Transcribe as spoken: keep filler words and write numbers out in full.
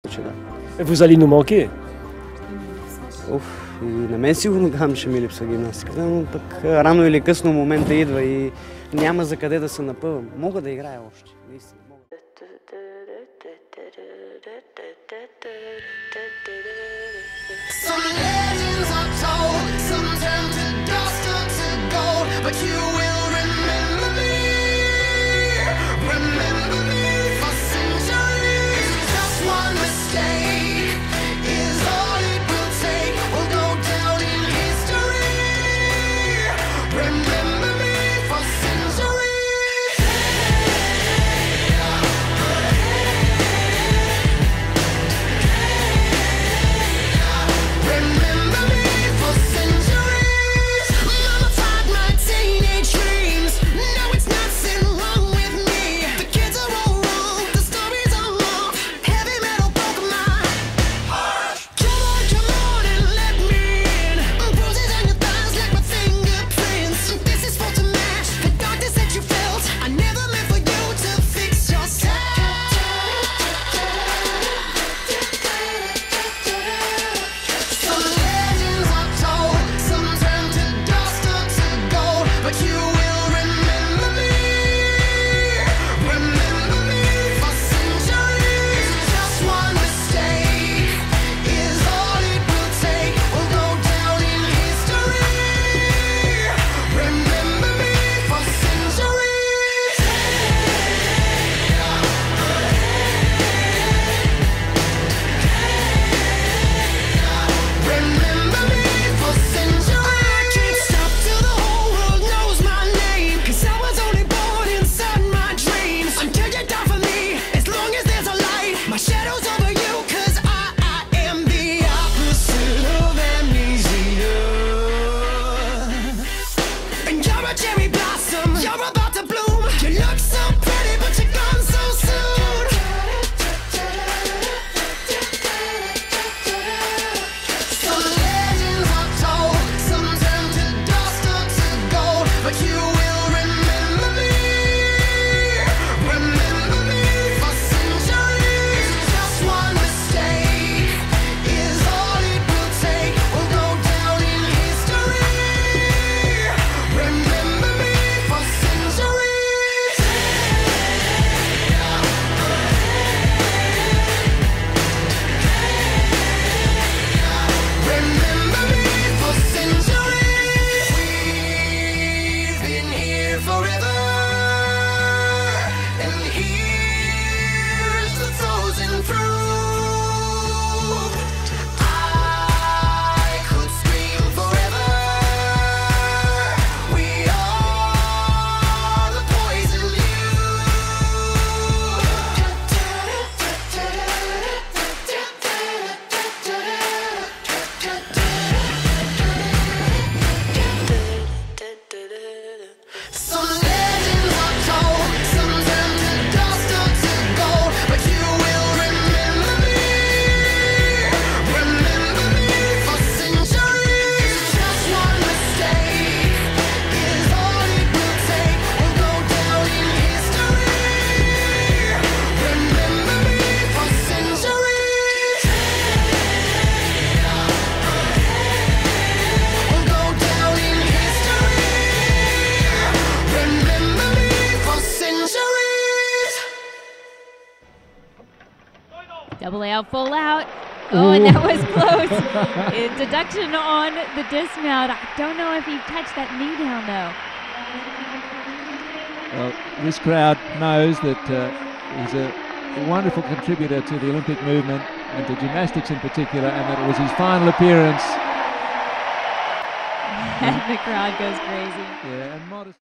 Et vous allez nous manquer. Уф, и на мен сигурно там ще ми липсва гимнастиката, но пък рано или късно момента идва и няма за къде да се напъвам. Мога да играя още, наистина мога. Some legends are told, some turn to dust or to gold, but you will remember me, remember me for centuries. Just one mistake is all it will take. We'll go down in history. Remember me for centuries. Remember me for centuries. Mama taught my teenage dreams. No, it's nothing wrong with me. The kids are all wrong, the stories are wrong. Heavy metal broke my heart. Come on, come on and let me in. Bruises on your thighs like my fingerprints. This is for to match the darkness that you felt. I never meant for you to fix yourself. Some legends are told, some turn to dust or to gold, but you will remember me, remember me for centuries. Just one mistake is all it will take. We'll go down in history. Remember me for centuries. Remember me for centuries. I can't stop till the whole world knows my name, 'cause I was only born inside my dreams. Until you die for me, as long as there's a light, my shadow's over you, 'cause I, I am the opposite of amnesia. And you're a cherry blossom, you're about to bloom. You look so pretty, but you're gone so soon. Some legends are told, some turn to dust or to gold, but you will remember me, remember me for centuries. Just one mistake is all it will take. We'll go down in history. Remember me for centuries. Remember me for centuries. We've been here forever, and here's the frozen proof. I could scream forever. We are the poison Some legends are told, some turn to dust or to gold, but you will remember me, remember me for centuries. Just one mistake is all it will take. We'll go down in history. Remember me for centuries. We'll go down in history. Remember me for centuries. Double out, full out. Oh, and that was close. A deduction on the dismount. I don't know if he touched that knee down, though. Well, this crowd knows that uh, he's a wonderful contributor to the Olympic movement and to gymnastics in particular, and that it was his final appearance. And the crowd goes crazy. Yeah, and modest.